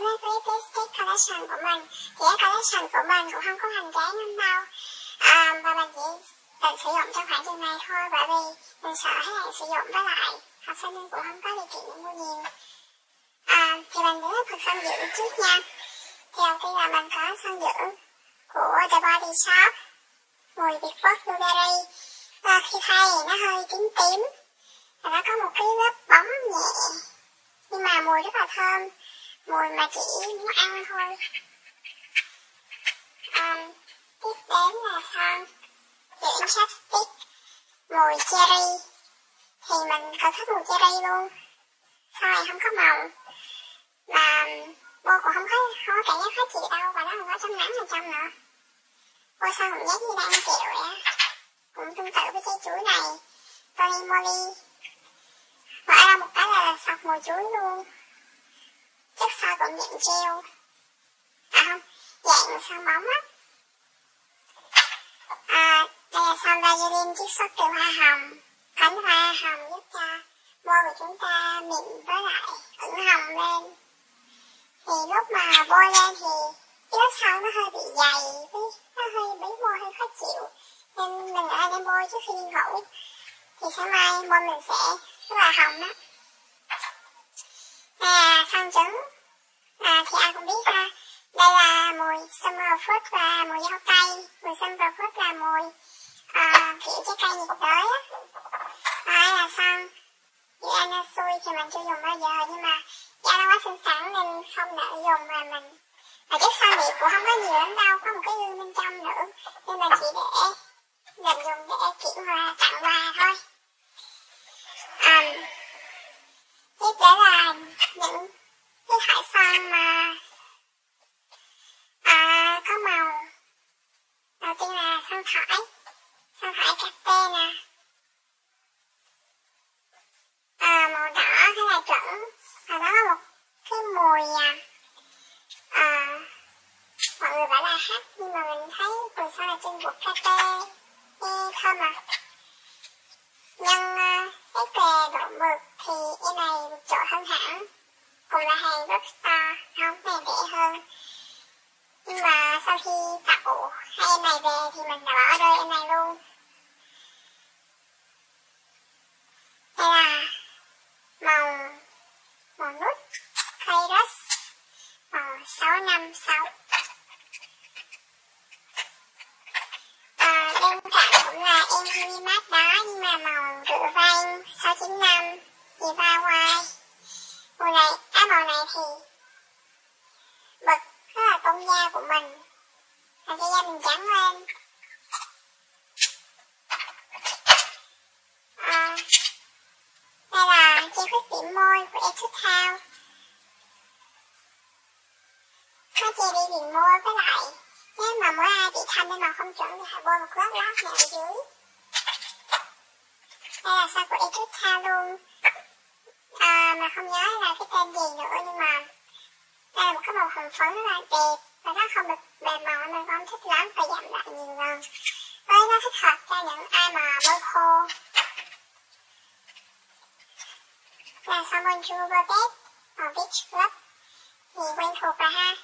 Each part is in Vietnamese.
đến với lipstick collection của mình. Thì cái collection của mình cũng không có hoành tráng lắm đâu, và mình chỉ tự sử dụng trong khoảng chừng này thôi, bởi vì mình sợ hết hạn sử dụng, với lại học sinh nên cũng không có điều kiện để mua nhiều. Thì mình đến với phần son dưỡng trước nha. Thì đầu tiên là mình có son dưỡng của The Body Shop mùi Việt Quất Blueberry. Khi thay thì nó hơi tím tím và nó có một cái lớp bóng nhẹ, nhưng mà mùi rất là thơm, mùi mà chỉ muốn ăn thôi. Tiếp đến là son dưỡng chapstick mùi cherry. Thì mình có thích mùi cherry luôn. Son này không có màu, mà bôi cũng không có cảm giác khó chịu đâu, và nó còn có chống nắng ở trong nữa. Bôi son cũng giác như đang ăn kẹo vậy á. Cũng tương tự với trái chuối này, Tony Moly. Mở ra một cái là sọc mùi chuối luôn. Chất son cũng dạng gel, không, dạng son bóng á. Đây là son Vaseline chiết xuất từ hoa hồng. Cánh hoa hồng giúp cho môi của chúng ta mịn với lại ửng hồng lên. Thì lúc mà bôi lên thì cái lớp son nó hơi bị dày, nó hơi bấy môi hơi khó chịu, nên mình ở nên bôi trước khi đi ngủ. Thì sáng mai môi mình sẽ rất là hồng đó. Đây là son trứng. Thì ai cũng biết ha, đây là mùi Summer Fruit và mùi dâu tây. Mùi Summer Fruit là mùi kiểu trái cây nhiệt đới á. Đây là son như Anasui thì mình chưa dùng bao giờ, nhưng mà da nó quá xinh xắn nên không nỡ dùng, mà chất son thì cũng không có nhiều lắm đâu, có một cái gương bên trong nữa, nên mình chỉ để mình dùng để kiểm hoa tặng quà thôi. Tiếp đến là những cái thỏi son mà có màu. Đầu tiên là son thỏi cà nè, màu đỏ khá là chuẩn, và nó có một cái mùi mọi người bảo là hắc, nhưng mà mình thấy mùi son là trên bột cà phê, nghe thơm à. Nhưng xét về độ mực thì em này vượt trội hơn hẳn, cùng là hàng Rockstar, không, này rẻ hơn. Nhưng mà sau khi tặng hai em này về thì mình đã bỏ rơi em này luôn. Đây là màu nút Kairos màu 656. Bên cạnh cũng là em Hunimat đó, nhưng mà màu rượu vang 695 Diva White. Màu này thì bật rất là tôn da của mình, làm cho da mình trắng lên. Đây là che khuyết điểm môi của Etude House. Nó che đi viền môi, với lại nếu mà muốn ai bị thâm nên màu không chuẩn thì hãy bôi một lớp lót nhẹ ở dưới. Đây là son của Etude House luôn, mà không nhớ là cái tên gì nữa, nhưng mà đây là một cái màu hồng phấn rất là đẹp, và nó không được bền màu mình không thích lắm, phải giảm lại nhiều lần. Với nó thích hợp cho những ai mà môi khô. Là son Bonjour Bobette màu Beach Club thì quen thuộc rồi ha.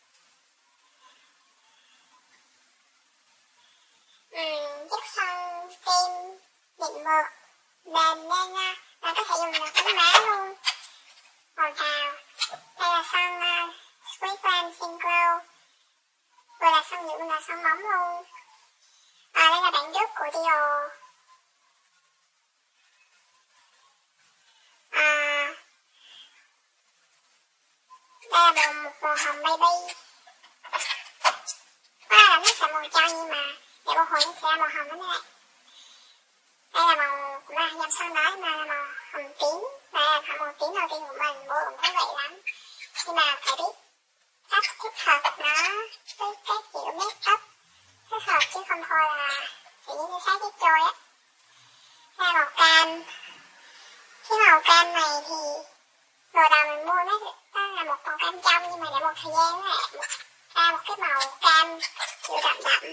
Chất son kem mịn mượt mềm nên là có thể dùng được phấn má luôn, màu tàu. Đây là son Sweet Ram Skin Glow, vừa là son dưỡng là son bóng luôn. Đây là bản gốc của Dior. Đây là một màu hồng baby. Nó sẽ màu cho, nhưng mà để một hồi nó sẽ màu hồng đó này. Đây là màu cũng là dòng son đó, nhưng mà là màu hồng tím. Đây là màu tím đầu tiên của mình, bôi cũng thú vị lắm. Nhưng mà phải biết cách thích hợp nó với các kiểu make up thích hợp, chứ không thôi là tự nhiên nó sát chết trôi á. Đây là màu cam. Cái màu cam này thì đồ đầu mình mua nó là một màu cam trong, nhưng mà để một thời gian nó lại ra một cái màu cam kiểu đậm đậm.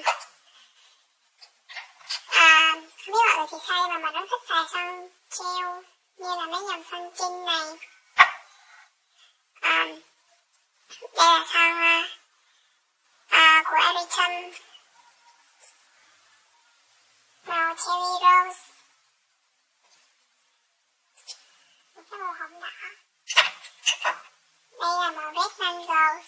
Không biết mọi người thì sao, mà mình rất thích xài son gel như là mấy dòng son Trinh này. son của Ericsson màu cherry rose, một cái màu hồng đỏ. Đây là màu red mango,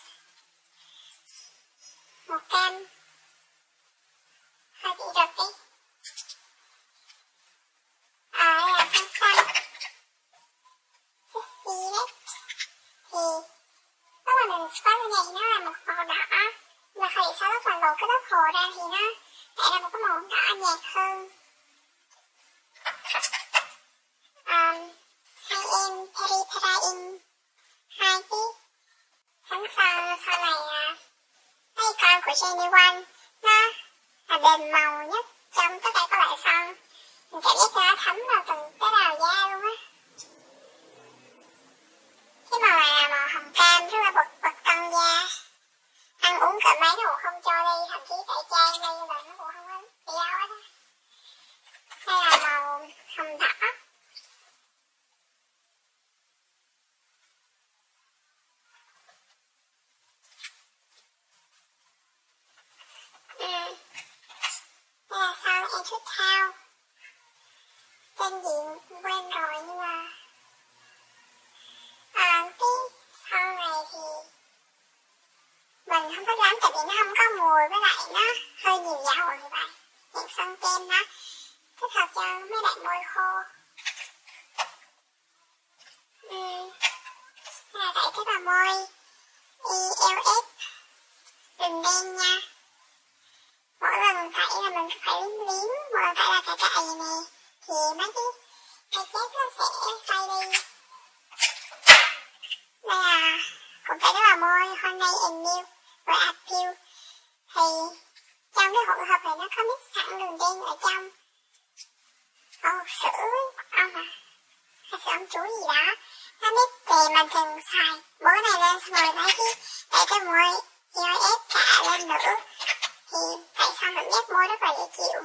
màu cam hơi bị rực đi. Đây là son xanh sexy đấy. Thì lúc mà mình scrub như này nó là một màu đỏ, mà khi sau lúc mà lột cái lớp hồ ra thì nó lại là một cái màu đỏ nhạt hơn. Hai em Peri Parain 2 tiết thánh son này mấy con của Jenny One, nó là đền màu nhất trong tất cả các loại son. Mình cảm giác nó thấm vào từng tế bào da luôn á. Cái màu này là màu hồng cam rất là bật cân da, ăn uống cỡ mấy nó cũng không cho đi, thậm chí tại trang đây là nó cũng không có bị đau hết á. Đây là màu hồng đỏ. Đây là son Etude House, tên diện quên rồi nhưng mà cái son này thì mình không thích lắm tại vì nó không có mùi, với lại nó hơi nhiều dầu như vậy. Dạng son kem nó thích hợp cho mấy bạn môi khô. Đây là tại cái bờ môi ELF đừng đen nha. Mỗi lần tẩy là mình phải liếm, mỗi lần tẩy là cài cài vậy nè, thì mấy cái chết nó sẽ phai đi. Đây là cũng tẩy cái bờ môi Honey and Milk rồi Appeal. Thì trong cái hỗn hợp này nó có mix sẵn đường đen ở trong. Có một sữa ong hay sữa ong chuối gì đó. Nó biết thì mình thường xài bố này lên xong rồi lấy cái môi EOS cả lên nữa. Thì tại sao cảm giác môi rất là dễ chịu.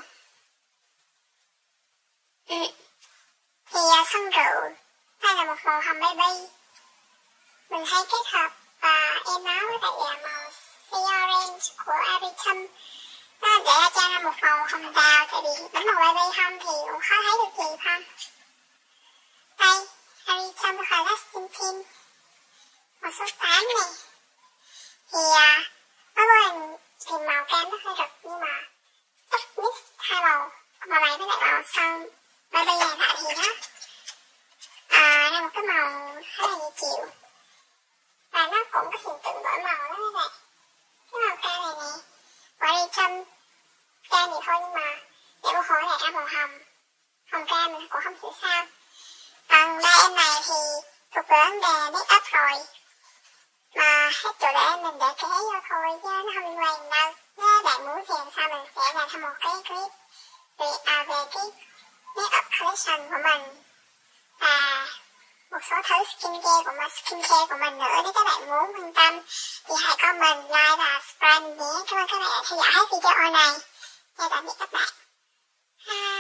Thì son rượu, đây là một màu hồng baby. Mình hay kết hợp em áo với lại màu Sea Orange của Ericsson. Nó để ra cho nó một màu hồng đào, tại vì bánh màu baby không thì cũng khó thấy được gì không. Đây, Ericsson Lasting Tint màu số 8 này. Thì đối với mình thì màu cam nó hơi rực, nhưng mà tất mix hai màu này với lại màu son baby này lại thì nó là một cái màu khá là dễ chịu. Và nó cũng có hiện tượng đổi màu đó các bạn. Cái màu cam này nè, bỏ đi châm cam thì thôi, nhưng mà để một hồi lại ra màu hồng cam mình cũng không hiểu sao. Còn ba em này thì thuộc về vấn đề make up rồi, mà hết chỗ để mình để kế vô thôi chứ nó không liên quan đâu. Nếu bạn muốn thì làm sao mình sẽ làm thêm một cái clip về cái make up collection của mình và một số thứ skincare của mình nữa. Nếu các bạn muốn quan tâm thì hãy comment, like và subscribe nhé. Cảm ơn các bạn đã theo dõi hết video này. Chào tạm biệt các bạn. Bye.